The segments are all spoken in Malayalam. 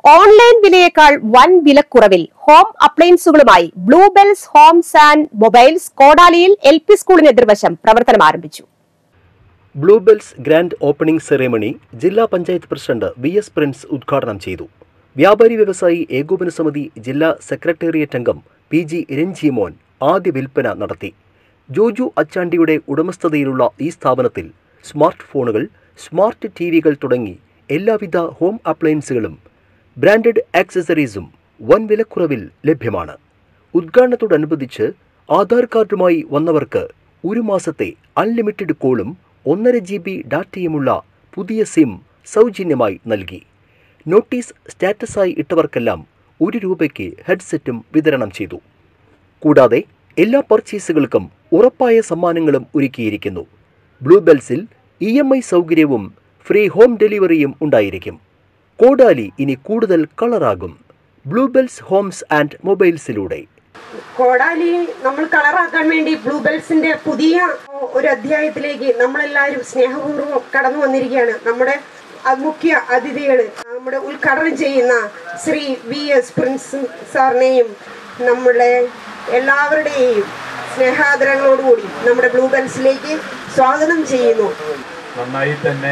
ഓൺലൈൻ വിലയേക്കാൾ വൻ വിലക്കുറവിൽ ഹോം അപ്ലയൻസുകളുമായി ബ്ലൂബെൽസ് ഹോംസ് ആൻഡ് മൊബൈൽസ് കോടാലിയിൽ LP സ്കൂളിന് എതിർവശം പ്രവർത്തനം ആരംഭിച്ചു. ബ്ലൂബെൽസ് ഗ്രാൻഡ് ഓപ്പണിംഗ് സെറമണി ജില്ലാ പഞ്ചായത്ത് പ്രസിഡന്റ് VS പ്രിൻസ് ഉദ്ഘാടനം ചെയ്തു. വ്യാപാരി വ്യവസായി ഏകോപന സമിതി ജില്ലാ സെക്രട്ടേറിയറ്റ് അംഗം PG രഞ്ജിമോൻ ആദ്യ വിൽപ്പന നടത്തി. ജോജു അച്ചാണ്ടിയുടെ ഉടമസ്ഥതയിലുള്ള ഈ സ്ഥാപനത്തിൽ സ്മാർട്ട് ഫോണുകൾ, സ്മാർട്ട് TVകൾ തുടങ്ങി എല്ലാവിധ ഹോം അപ്ലയൻസുകളും ബ്രാൻഡഡ് ആക്സസറീസും വൻ വിലക്കുറവിൽ ലഭ്യമാണ്. ഉദ്ഘാടനത്തോടനുബന്ധിച്ച് ആധാർ കാർഡുമായി വന്നവർക്ക് ഒരു മാസത്തെ അൺലിമിറ്റഡ് കോളും 1.5 GB ഡാറ്റയുമുള്ള പുതിയ സിം സൗജന്യമായി നൽകി. നോട്ടീസ് സ്റ്റാറ്റസായി ഇട്ടവർക്കെല്ലാം ₹1 ഹെഡ്സെറ്റും വിതരണം ചെയ്തു. കൂടാതെ എല്ലാ പർച്ചേസുകൾക്കും ഉറപ്പായ സമ്മാനങ്ങളും ഒരുക്കിയിരിക്കുന്നു. ബ്ലൂബെൽസിൽ EMI സൗകര്യവും ഫ്രീ ഹോം ഡെലിവറിയും ഉണ്ടായിരിക്കും. കോടാലി ഇനി കൂടുതൽ കളറാകും. ബ്ലൂബെൽസ് ഹോംസ് ആൻഡ് മൊബൈൽസിലൂടെ കോടാലി നമ്മൾ കളറാക്കാൻ വേണ്ടി ബ്ലൂബെൽസിന്റെ പുതിയ ഒരു അധ്യായത്തിലേക്ക് നമ്മളെല്ലാവരും സ്നേഹപൂർവ്വം കടന്നു വന്നിരിക്കുകയാണ്. നമ്മുടെ മുഖ്യ അതിഥികൾ, നമ്മുടെ ഉദ്ഘാടനം ചെയ്യുന്ന ശ്രീ VS പ്രിൻസ് സാറിനെയും നമ്മുടെ എല്ലാവരുടെയും സ്നേഹാദരങ്ങളോടുകൂടി നമ്മുടെ ബ്ലൂബെൽസിലേക്ക് സ്വാഗതം ചെയ്യുന്നു. നന്നായി തന്നെ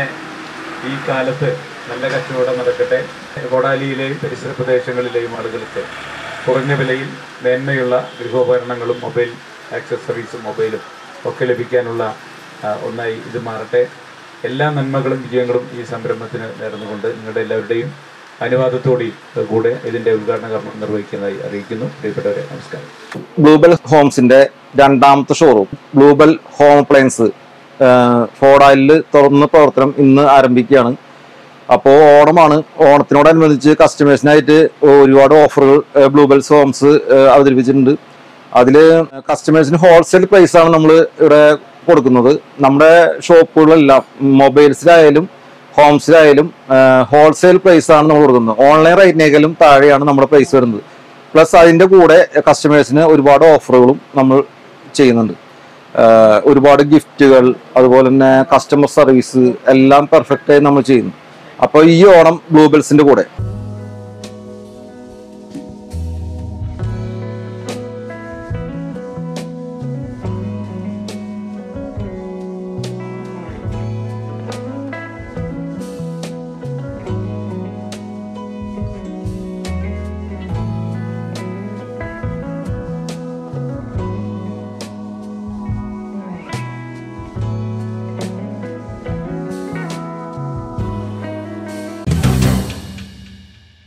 ഈ കാലത്ത് നല്ല കച്ചവടം നടക്കട്ടെ. കോടാലിയിലെയും പരിസര പ്രദേശങ്ങളിലെയും ആളുകൾക്ക് കുറഞ്ഞ വിലയിൽ മേന്മയുള്ള ഗൃഹോപകരണങ്ങളും മൊബൈൽ ആക്സസറീസും മൊബൈലും ഒക്കെ ലഭിക്കാനുള്ള ഒന്നായി ഇത് മാറട്ടെ. എല്ലാ നന്മകളും വിജയങ്ങളും ഈ സംരംഭത്തിന് നേർന്നുകൊണ്ട് നിങ്ങളുടെ എല്ലാവരുടെയും അനുവാദത്തോടെ കൂടെ ഇതിന്റെ ഉദ്ഘാടന കർമ്മം നിർവഹിക്കുന്നതായി അറിയിക്കുന്നു. പ്രിയപ്പെട്ടവരെ, നമസ്കാരം. ബ്ലൂബെൽ ഹോംസിന്റെ രണ്ടാമത്തെ ഷോറൂം ബ്ലൂബെൽ ഹോം അപ്ലയൻസ് കോടാലിയിൽ തുറന്ന് പ്രവർത്തനം ഇന്ന് ആരംഭിക്കുകയാണ്. അപ്പോൾ ഓണമാണ്. ഓണത്തിനോടനുബന്ധിച്ച് കസ്റ്റമേഴ്സിനായിട്ട് ഒരുപാട് ഓഫറുകൾ ബ്ലൂബെൽസ് ഹോംസ് അവതരിപ്പിച്ചിട്ടുണ്ട്. അതിൽ കസ്റ്റമേഴ്സിന് ഹോൾസെയിൽ പ്രൈസാണ് നമ്മൾ ഇവിടെ കൊടുക്കുന്നത്. നമ്മുടെ ഷോപ്പുകളെല്ലാം മൊബൈൽസിലായാലും ഹോംസിലായാലും ഹോൾസെയിൽ പ്രൈസാണ് നമ്മൾ കൊടുക്കുന്നത്. ഓൺലൈൻ റേറ്റിനേക്കാളും താഴെയാണ് നമ്മുടെ പ്രൈസ് വരുന്നത്. പ്ലസ് അതിൻ്റെ കൂടെ കസ്റ്റമേഴ്സിന് ഒരുപാട് ഓഫറുകളും നമ്മൾ ചെയ്യുന്നുണ്ട്. ഒരുപാട് ഗിഫ്റ്റുകൾ, അതുപോലെ തന്നെ കസ്റ്റമർ സർവീസ് എല്ലാം പെർഫെക്റ്റായി നമ്മൾ ചെയ്യുന്നു. അപ്പോൾ ഈ ഓണം ബ്ലൂബെൽസിൻ്റെ കൂടെ